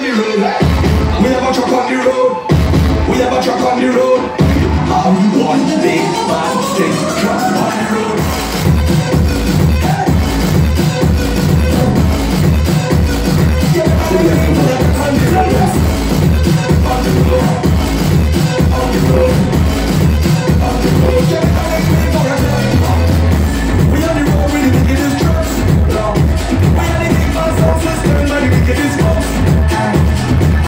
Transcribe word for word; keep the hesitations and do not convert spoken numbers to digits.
the road. We have a truck on the road. We have a truck on the road. How we want big man thing.